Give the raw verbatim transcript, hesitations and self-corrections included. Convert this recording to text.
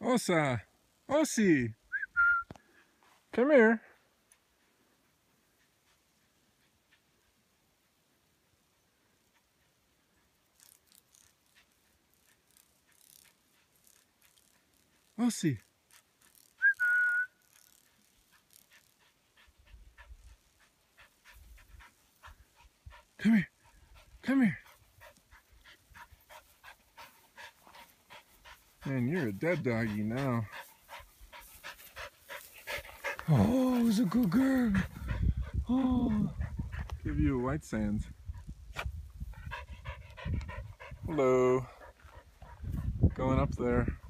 Osa! Osi! Come here. Osi! Come here. Come here. Man, you're a dead doggy now. Oh, it was a good girl. Oh, give you a white sands. Hello. Going up there.